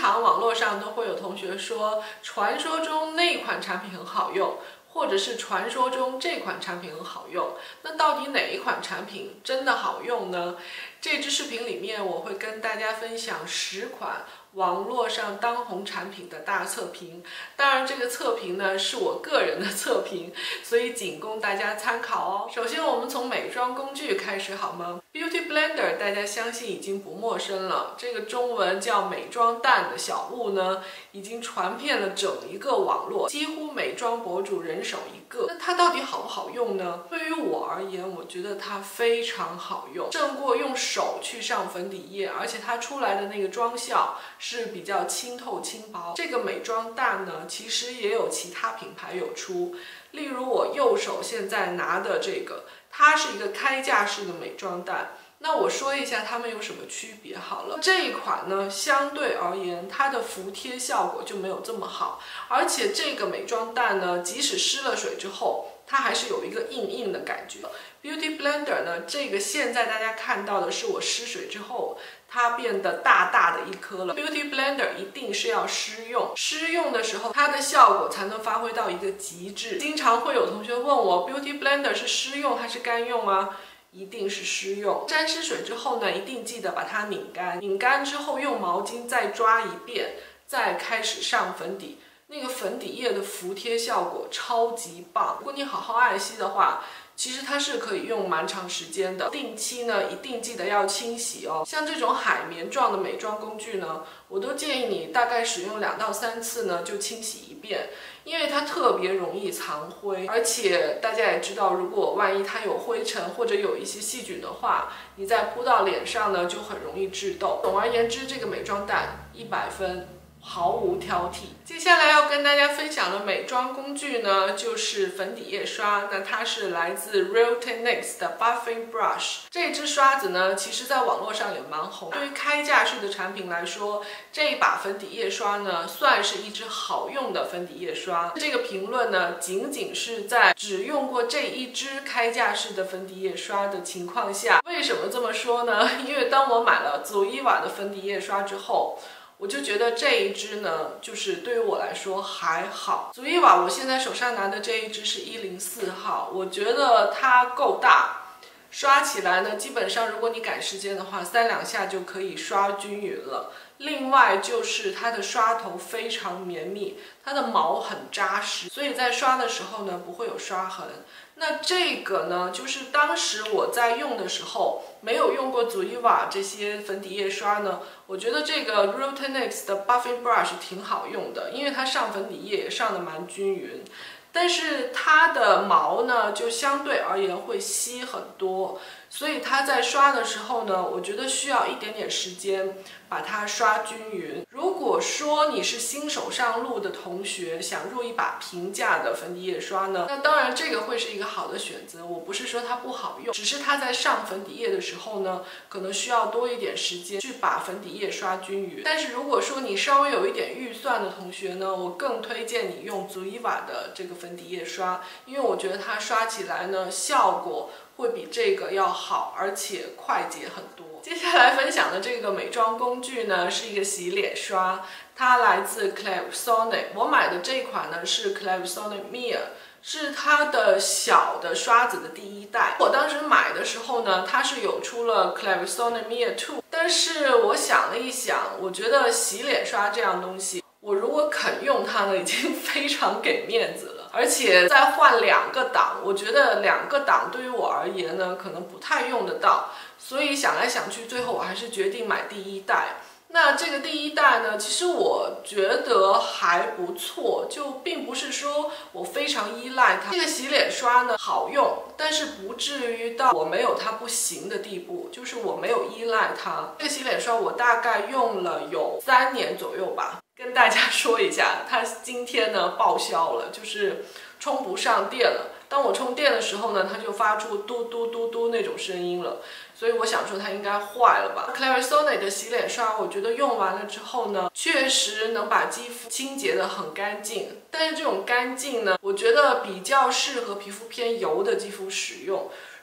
常网络上都会有同学说，传说中那款产品很好用，或者是传说中这款产品很好用。那到底哪一款产品真的好用呢？这支视频里面我会跟大家分享10款网络上当红产品的大测评。当然，这个测评呢是我个人的测评，所以仅供大家参考哦。首先，我们从美妆工具开始好吗？ Beauty Blender 大家相信已经不陌生了，这个中文叫美妆蛋的小物呢，已经传遍了整一个网络，几乎美妆博主人手一个。那它到底好不好用呢？对于我而言，我觉得它非常好用，胜过用手去上粉底液，而且它出来的那个妆效是比较清透轻薄。这个美妆蛋呢，其实也有其他品牌有出，例如我右手现在拿的这个，它是一个开架式的美妆蛋。那我说一下它们有什么区别好了。这一款呢，相对而言它的服帖效果就没有这么好，而且这个美妆蛋呢，即使湿了水之后，它还是有一个硬硬的感觉。Beauty Blender 呢，这个现在大家看到的是我湿水之后它变得大大的一颗了。Beauty Blender 一定是要湿用，湿用的时候它的效果才能发挥到一个极致。经常会有同学问我 Beauty Blender 是湿用还是干用啊？一定是湿用。沾湿水之后呢，一定记得把它拧干，拧干之后用毛巾再抓一遍，再开始上粉底。那个粉底液的服帖效果超级棒，如果你好好爱惜的话，其实它是可以用蛮长时间的。定期呢，一定记得要清洗哦。像这种海绵状的美妆工具呢，我都建议你大概使用2到3次呢就清洗一遍，因为它特别容易藏灰，而且大家也知道，如果万一它有灰尘或者有一些细菌的话，你再扑到脸上呢就很容易致痘。总而言之，这个美妆蛋100分。毫无挑剔。接下来要跟大家分享的美妆工具呢，就是粉底液刷。那它是来自 Real Techniques 的 Buffing Brush。这支刷子呢，其实在网络上也蛮红。对于开架式的产品来说，这一把粉底液刷呢，算是一支好用的粉底液刷。这个评论呢，仅仅是在只用过这一支开架式的粉底液刷的情况下。为什么这么说呢？因为当我买了 Zoeva 的粉底液刷之后，我就觉得这一支呢，就是对于我来说还好。Zoeva 我现在手上拿的这一支是104号，我觉得它够大，刷起来呢，基本上如果你赶时间的话，3、2下就可以刷均匀了。另外就是它的刷头非常绵密，它的毛很扎实，所以在刷的时候呢，不会有刷痕。那这个呢，就是当时我在用的时候，没有用过 Zoeva 这些粉底液刷呢，我觉得这个 Real Techniques 的 Buffing Brush 挺好用的，因为它上粉底液也上的蛮均匀。但是它的毛呢，就相对而言会稀很多，所以它在刷的时候呢，我觉得需要一点点时间把它刷均匀。如果说你是新手上路的同学，想入一把平价的粉底液刷呢，那当然这个会是一个好的选择。我不是说它不好用，只是它在上粉底液的时候呢，可能需要多一点时间去把粉底液刷均匀。但是如果说你稍微有一点预算的同学呢，我更推荐你用 Zoeva 的这个粉底液刷，因为我觉得它刷起来呢，效果会比这个要好，而且快捷很多。接下来分享的这个美妆工具呢，是一个洗脸刷，它来自 Clarisonic。我买的这款呢是 Clarisonic Mia， 是它的小的刷子的第一代。我当时买的时候呢，它是有出了 Clarisonic Mia 2， 但是我想了一想，我觉得洗脸刷这样东西，我如果肯用它呢，已经非常给面子了。而且再换2个档，我觉得2个档对于我而言呢，可能不太用得到，所以想来想去，最后我还是决定买第一代。那这个第一代呢，其实我觉得还不错，就并不是说我非常依赖它。这个洗脸刷呢好用，但是不至于到我没有它不行的地步，就是我没有依赖它。这个洗脸刷我大概用了有3年左右吧。跟大家说一下，它今天呢报销了，就是充不上电了。当我充电的时候呢，它就发出嘟嘟嘟嘟那种声音了，所以我想说它应该坏了吧。Clarisonic 的洗脸刷，我觉得用完了之后呢，确实能把肌肤清洁得很干净，但是这种干净呢，我觉得比较适合皮肤偏油的肌肤使用。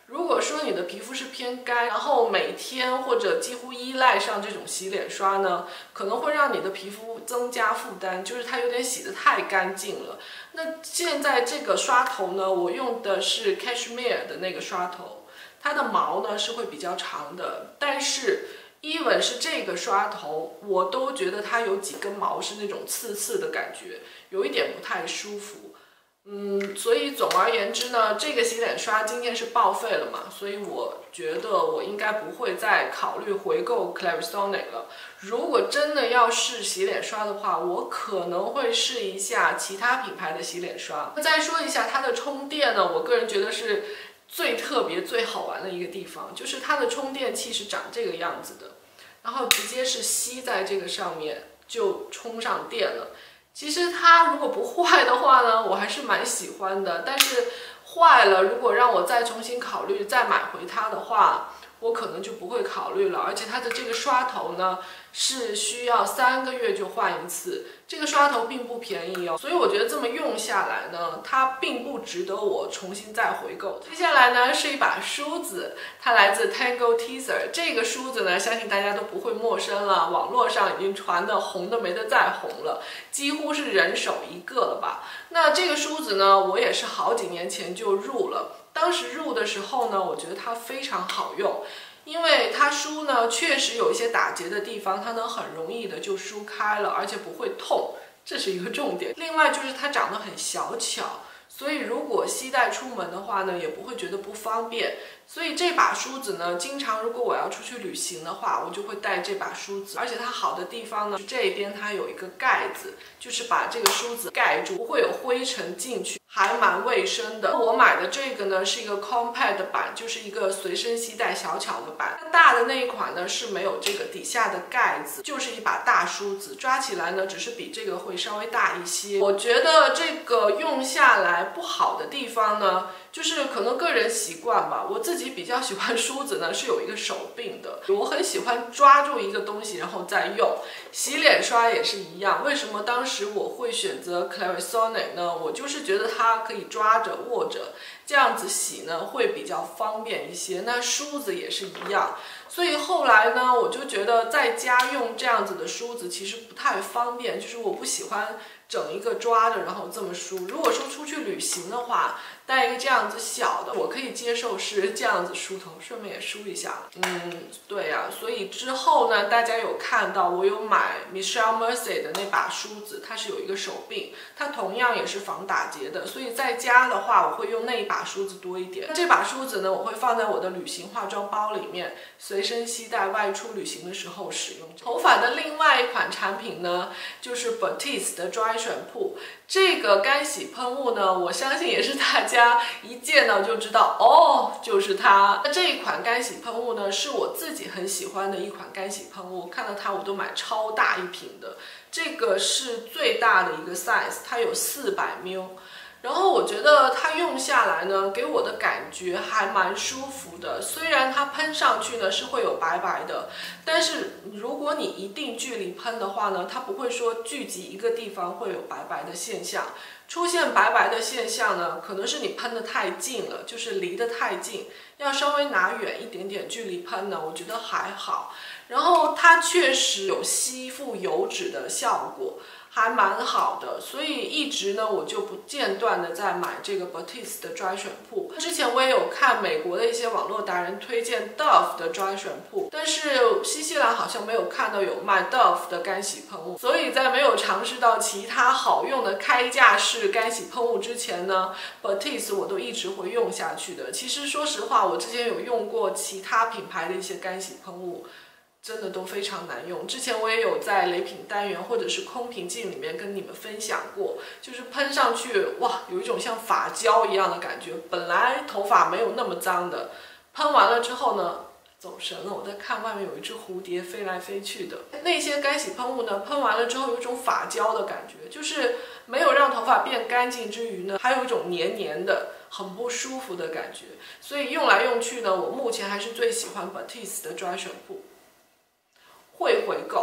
如果说你的皮肤是偏干，然后每天或者几乎依赖上这种洗脸刷呢，可能会让你的皮肤增加负担，就是它有点洗得太干净了。那现在这个刷头呢，我用的是 Cashmere 的那个刷头，它的毛呢是会比较长的，但是even是这个刷头，我都觉得它有几根毛是那种刺刺的感觉，有一点不太舒服。所以总而言之呢，这个洗脸刷今天是报废了嘛，所以我觉得我应该不会再考虑回购 Clarisonic 了。如果真的要试洗脸刷的话，我可能会试一下其他品牌的洗脸刷。再说一下它的充电呢，我个人觉得是最特别、最好玩的一个地方，就是它的充电器是长这个样子的，然后直接是吸在这个上面就充上电了。其实它如果不坏的话呢，我还是蛮喜欢的。但是坏了，如果让我再重新考虑再买回它的话，我可能就不会考虑了。而且它的这个刷头呢，是需要3个月就换一次，这个刷头并不便宜哦。所以我觉得这么用下来呢，它并不值得我重新再回购。接下来呢是一把梳子，它来自 Tangle Teezer。这个梳子呢，相信大家都不会陌生了，网络上已经传的红的没得再红了，几乎是人手一个了吧。那这个梳子呢，我也是好几年前就入了。当时入的时候呢，我觉得它非常好用，因为它梳呢确实有一些打结的地方，它能很容易的就梳开了，而且不会痛，这是一个重点。另外就是它长得很小巧，所以如果携带出门的话呢，也不会觉得不方便。所以这把梳子呢，经常如果我要出去旅行的话，我就会带这把梳子。而且它好的地方呢，这边它有一个盖子，就是把这个梳子盖住，不会有灰尘进去，还蛮卫生的。我买的这个呢是一个 compact 版，就是一个随身携带小巧的版。大的那一款呢是没有这个底下的盖子，就是一把大梳子，抓起来呢只是比这个会稍微大一些。我觉得这个用下来不好的地方呢，就是可能个人习惯吧，我自己比较喜欢梳子呢是有一个手柄的，我很喜欢抓住一个东西然后再用。洗脸刷也是一样，为什么当时我会选择 Clarisonic 呢？我就是觉得它可以抓着握着，这样子洗呢会比较方便一些。那梳子也是一样，所以后来呢，我就觉得在家用这样子的梳子其实不太方便，就是我不喜欢整一个抓着然后这么梳。如果说出去旅行的话，带一个这样子小的，我可以接受是这样子梳头，顺便也梳一下。对呀，所以之后呢，大家有看到我有买 Michelle Mercy 的那把梳子，它是有一个手柄，它同样也是防打结的，所以在家的话，我会用那一把梳子多一点。这把梳子呢，我会放在我的旅行化妆包里面，随身携带外出旅行的时候使用。头发的另外一款产品呢，就是 Batiste 的 Dry Shampoo。这个干洗喷雾呢，我相信也是大家一见到就知道哦，就是它。那这一款干洗喷雾呢，是我自己很喜欢的一款干洗喷雾，看到它我都买超大一瓶的。这个是最大的一个 size， 它有400ml。然后我觉得它用下来呢，给我的感觉还蛮舒服的。虽然它喷上去呢是会有白白的，但是如果你一定距离喷的话呢，它不会说聚集一个地方会有白白的现象。出现白白的现象呢，可能是你喷得太近了，就是离得太近，要稍微拿远一点点距离喷呢，我觉得还好。然后它确实有吸附油脂的效果，还蛮好的，所以一直呢我就不间断的在买这个 Batiste 的 Dry Shampoo。之前我也有看美国的一些网络达人推荐 Dove 的 Dry Shampoo， 但是新西兰好像没有看到有卖 Dove 的干洗喷雾，所以在没有尝试到其他好用的开架式干洗喷雾之前呢， Batiste 我都一直会用下去的。其实说实话，我之前有用过其他品牌的一些干洗喷雾，真的都非常难用。之前我也有在雷品单元或者是空瓶镜里面跟你们分享过，就是喷上去哇，有一种像发胶一样的感觉。本来头发没有那么脏的，喷完了之后呢，走神了，我在看外面有一只蝴蝶飞来飞去的。那些干洗喷雾呢，喷完了之后有一种发胶的感觉，就是没有让头发变干净之余呢，还有一种黏黏的很不舒服的感觉。所以用来用去呢，我目前还是最喜欢 Batiste 的 Dry Shampoo。会回购，觉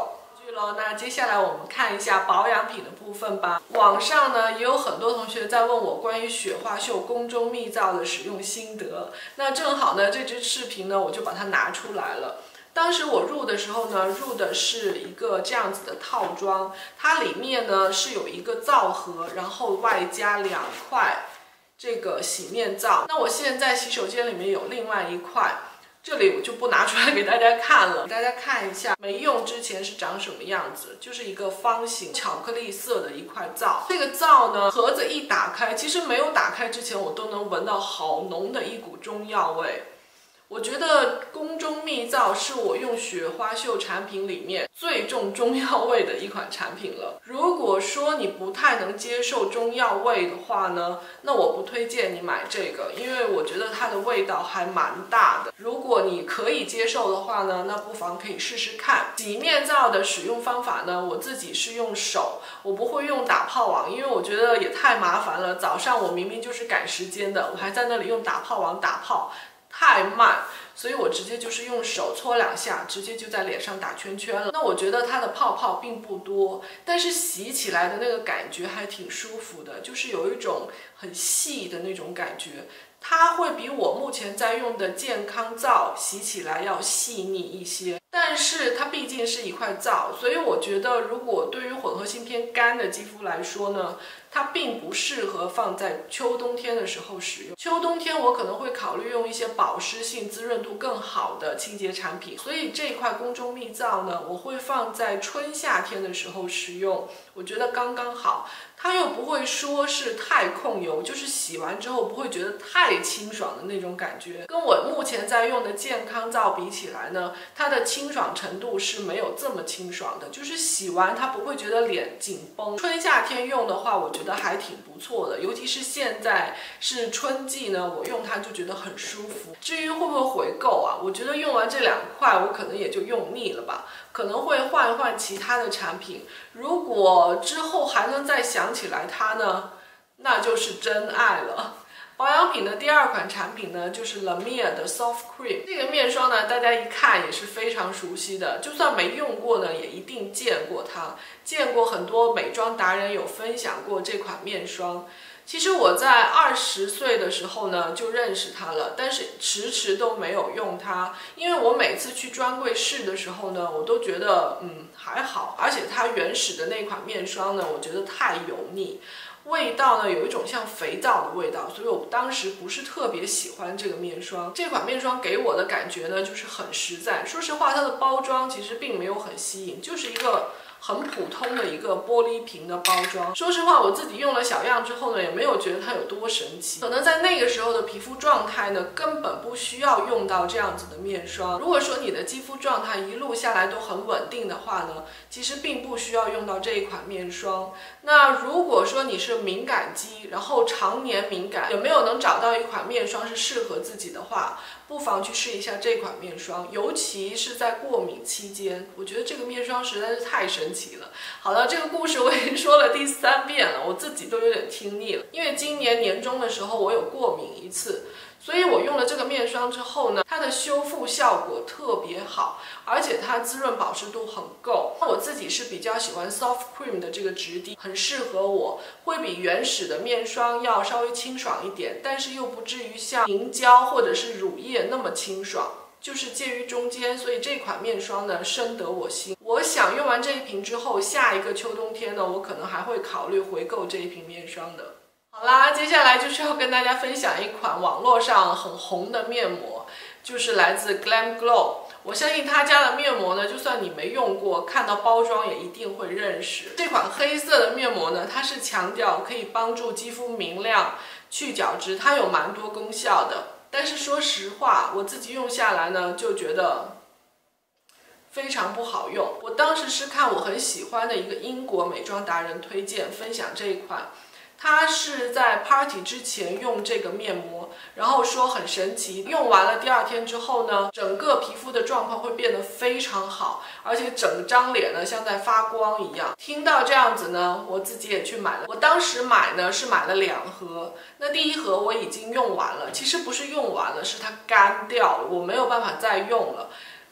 那接下来我们看一下保养品的部分吧。网上呢也有很多同学在问我关于雪花秀宫中蜜皂的使用心得，那正好呢这支视频呢我就把它拿出来了。当时我入的时候呢，入的是一个这样子的套装，它里面呢是有一个皂盒，然后外加2块这个洗面皂。那我现在洗手间里面有另外1块。这里我就不拿出来给大家看了，给大家看一下没用之前是长什么样子，就是一个方形巧克力色的一块皂。这个皂呢，盒子一打开，其实没有打开之前我都能闻到好浓的一股中药味。我觉得宫中蜜皂是我用雪花秀产品里面最重中药味的一款产品了。如果说你不太能接受中药味的话呢，那我不推荐你买这个，因为我觉得它的味道还蛮大的。如果你可以接受的话呢，那不妨可以试试看。洗面皂的使用方法呢，我自己是用手，我不会用打泡网，因为我觉得也太麻烦了。早上我明明就是赶时间的，我还在那里用打泡网打泡。太慢，所以我直接就是用手搓2下，直接就在脸上打圈圈了。那我觉得它的泡泡并不多，但是洗起来的那个感觉还挺舒服的，就是有一种很细的那种感觉。它会比我目前在用的健康皂洗起来要细腻一些，但是它毕竟是一块皂，所以我觉得如果对于混合性偏干的肌肤来说呢，它并不适合放在秋冬天的时候使用。秋冬天我可能会考虑用一些保湿性、滋润度更好的清洁产品，所以这一块宫中蜜皂呢，我会放在春夏天的时候使用，我觉得刚刚好。它又不会说是太控油，就是洗完之后不会觉得太清爽的那种感觉。跟我目前在用的健康皂比起来呢，它的清爽程度是没有这么清爽的，就是洗完它不会觉得脸紧绷。春夏天用的话，我觉得还挺不错的，尤其是现在是春季呢，我用它就觉得很舒服。至于会不会回购啊，我觉得用完这2块，我可能也就用腻了吧。可能会换一换其他的产品，如果之后还能再想起来它呢，那就是真爱了。保养品的第2款产品呢，就是 Lamia 的 Soft Cream。这个面霜呢，大家一看也是非常熟悉的，就算没用过呢，也一定见过它。见过很多美妆达人有分享过这款面霜。其实我在20岁的时候呢就认识它了，但是迟迟都没有用它，因为我每次去专柜试的时候呢，我都觉得还好，而且它原始的那款面霜呢，我觉得太油腻，味道呢有一种像肥皂的味道，所以我当时不是特别喜欢这个面霜。这款面霜给我的感觉呢就是很实在，说实话它的包装其实并没有很吸引，就是一个很普通的一个玻璃瓶的包装。说实话，我自己用了小样之后呢，也没有觉得它有多神奇。可能在那个时候的皮肤状态呢，根本不需要用到这样子的面霜。如果说你的肌肤状态一路下来都很稳定的话呢，其实并不需要用到这一款面霜。那如果说你是敏感肌，然后常年敏感，有没有能找到一款面霜是适合自己的话，不妨去试一下这款面霜，尤其是在过敏期间，我觉得这个面霜实在是太神奇了。好了，这个故事我已经说了第3遍了，我自己都有点听腻了。因为今年年中的时候我有过敏一次，所以我用了这个面霜之后呢，它的修复效果特别好，而且它滋润保湿度很够。我自己是比较喜欢 Soft Cream 的这个质地，很适合我，会比原始的面霜要稍微清爽一点，但是又不至于像凝胶或者是乳液那么清爽，就是介于中间，所以这款面霜呢深得我心。我想用完这一瓶之后，下一个秋冬天呢，我可能还会考虑回购这一瓶面霜的。好啦，接下来就是要跟大家分享一款网络上很红的面膜，就是来自 Glam Glow。我相信他家的面膜呢，就算你没用过，看到包装也一定会认识。这款黑色的面膜呢，它是强调可以帮助肌肤明亮、去角质，它有蛮多功效的。但是说实话，我自己用下来呢，就觉得非常不好用。我当时是看我很喜欢的一个英国美妆达人推荐分享这一款，他是在 party 之前用这个面膜，然后说很神奇，用完了第2天之后呢，整个皮肤的状况会变得非常好，而且整张脸呢像在发光一样。听到这样子呢，我自己也去买了。我当时买呢是买了2盒，那第1盒我已经用完了，其实不是用完了，是它干掉了，我没有办法再用了。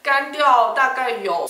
干掉大概有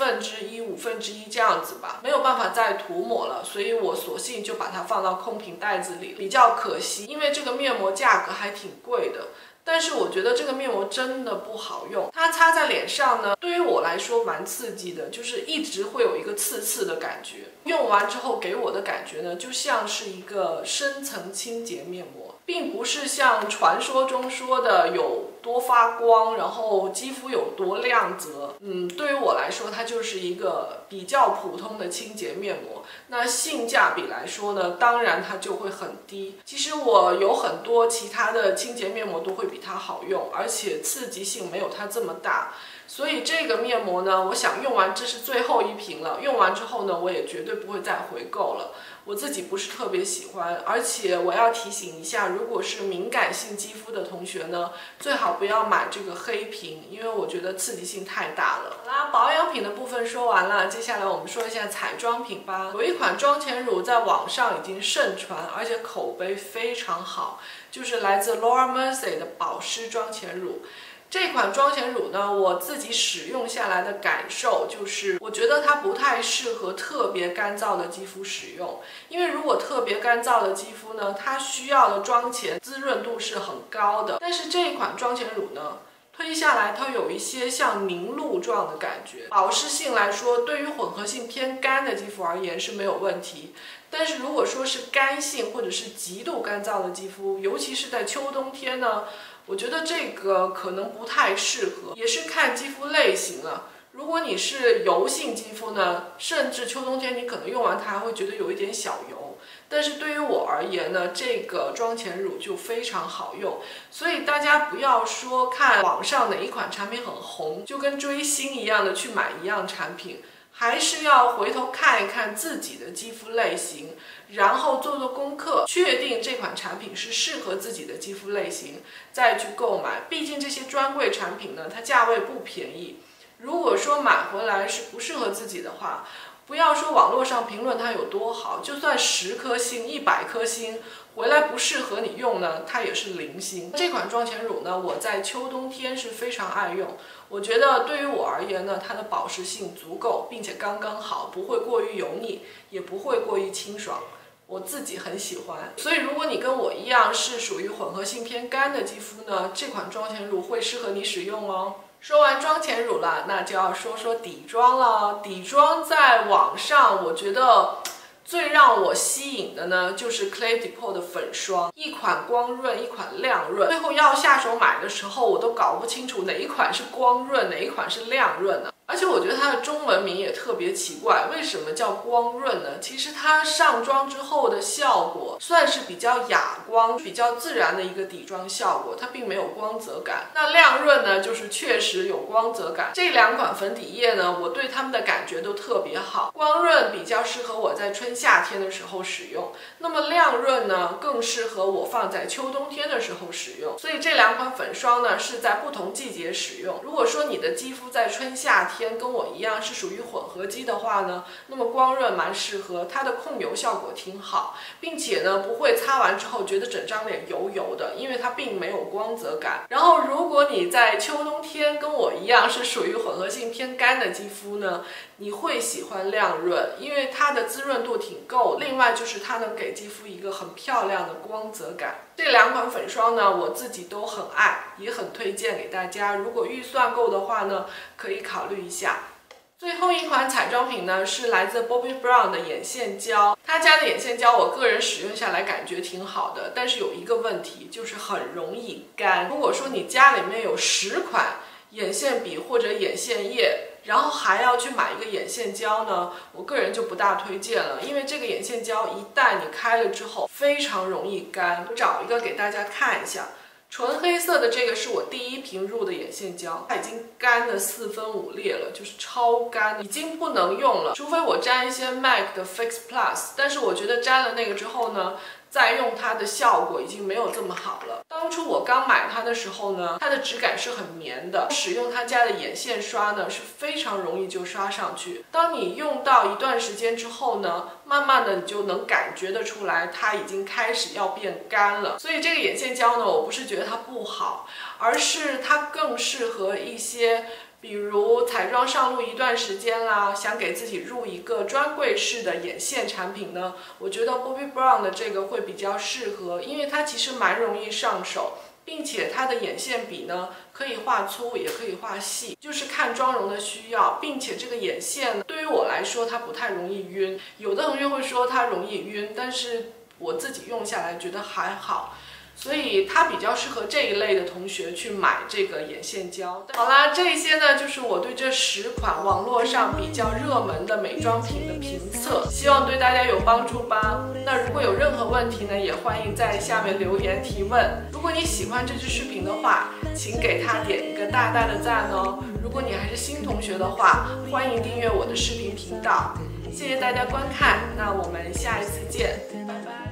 1/4、1/5这样子吧，没有办法再涂抹了，所以我索性就把它放到空瓶袋子里，比较可惜，因为这个面膜价格还挺贵的。但是我觉得这个面膜真的不好用，它擦在脸上呢，对于我来说蛮刺激的，就是一直会有一个刺刺的感觉。用完之后给我的感觉呢，就像是一个深层清洁面膜，并不是像传说中说的有多发光，然后肌肤有多亮泽。对于我来说，它就是一个比较普通的清洁面膜。那性价比来说呢，当然它就会很低。其实我有很多其他的清洁面膜都会比它好用，而且刺激性没有它这么大。所以这个面膜呢，我想用完这是最后一瓶了，用完之后呢，我也绝对不会再回购了。我自己不是特别喜欢，而且我要提醒一下，如果是敏感性肌肤的同学呢，最好不要买这个黑瓶，因为我觉得刺激性太大了。好啦，保养品的部分说完了，接下来我们说一下彩妆品吧。有一款妆前乳在网上已经盛传，而且口碑非常好，就是来自 Laura Mercier 的保湿妆前乳。这款妆前乳呢，我自己使用下来的感受就是，我觉得它不太适合特别干燥的肌肤使用，因为如果特别干燥的肌肤呢，它需要的妆前滋润度是很高的，但是这一款妆前乳呢，推下来它有一些像凝露状的感觉。保湿性来说，对于混合性偏干的肌肤而言是没有问题，但是如果说是干性或者是极度干燥的肌肤，尤其是在秋冬天呢，我觉得这个可能不太适合，也是看肌肤类型了。如果你是油性肌肤呢，甚至秋冬天你可能用完它还会觉得有一点小油。但是对于我而言呢，这个妆前乳就非常好用，所以大家不要说看网上哪一款产品很红，就跟追星一样的去买一样产品，还是要回头看一看自己的肌肤类型，然后做做功课，确定这款产品是适合自己的肌肤类型，再去购买。毕竟这些专柜产品呢，它价位不便宜。如果说买回来是不适合自己的话，不要说网络上评论它有多好，就算10颗星、100颗星，回来不适合你用呢，它也是0星。这款妆前乳呢，我在秋冬天是非常爱用。我觉得对于我而言呢，它的保湿性足够，并且刚刚好，不会过于油腻，也不会过于清爽。我自己很喜欢，所以如果你跟我一样是属于混合性偏干的肌肤呢，这款妆前乳会适合你使用哦。说完妆前乳了，那就要说说底妆了。底妆在网上，我觉得最让我吸引的呢，就是 Clé de Peau 的粉霜，一款光润，一款亮润。最后要下手买的时候，我都搞不清楚哪一款是光润，哪一款是亮润呢？而且我觉得它的中文名也特别奇怪，为什么叫光润呢？其实它上妆之后的效果算是比较哑光、比较自然的一个底妆效果，它并没有光泽感。那亮润呢，就是确实有光泽感。这2款粉底液呢，我对它们的感觉都特别好。光润比较适合我在春夏天的时候使用，那么亮润呢，更适合我放在秋冬天的时候使用。所以这2款粉霜呢，是在不同季节使用。如果说你的肌肤在春夏天跟我一样是属于混合肌的话呢，那么光润蛮适合，它的控油效果挺好，并且呢不会擦完之后觉得整张脸油油的，因为它并没有光泽感。然后如果你在秋冬天跟我一样是属于混合性偏干的肌肤呢，你会喜欢亮润，因为它的滋润度挺够，另外就是它能给肌肤一个很漂亮的光泽感。这2款粉霜呢，我自己都很爱，也很推荐给大家。如果预算够的话呢，可以考虑一下。最后一款彩妆品呢，是来自 Bobbi Brown 的眼线胶。他家的眼线胶我个人使用下来感觉挺好的，但是有一个问题，就是很容易干。如果说你家里面有10款眼线笔或者眼线液，然后还要去买一个眼线胶呢，我个人就不大推荐了，因为这个眼线胶一旦你开了之后，非常容易干。我找一个给大家看一下。纯黑色的这个是我第1瓶入的眼线胶，它已经干得4分5裂了，就是超干，已经不能用了。除非我沾一些 MAC 的 Fix Plus， 但是我觉得沾了那个之后呢，再用它的效果已经没有这么好了。当初我刚买它的时候呢，它的质感是很绵的，使用它家的眼线刷呢是非常容易就刷上去。当你用到一段时间之后呢，慢慢的你就能感觉得出来，它已经开始要变干了。所以这个眼线胶呢，我不是觉得它不好，而是它更适合一些比如彩妆上路一段时间啦，想给自己入一个专柜式的眼线产品呢，我觉得 Bobbi Brown 的这个会比较适合，因为它其实蛮容易上手，并且它的眼线笔呢可以画粗也可以画细，就是看妆容的需要，并且这个眼线对于我来说它不太容易晕，有的同学会说它容易晕，但是我自己用下来觉得还好。所以它比较适合这一类的同学去买这个眼线胶。好啦，这些呢就是我对这10款网络上比较热门的美妆品的评测，希望对大家有帮助吧。那如果有任何问题呢，也欢迎在下面留言提问。如果你喜欢这支视频的话，请给它点一个大大的赞哦。如果你还是新同学的话，欢迎订阅我的视频频道。谢谢大家观看，那我们下一次见，拜拜。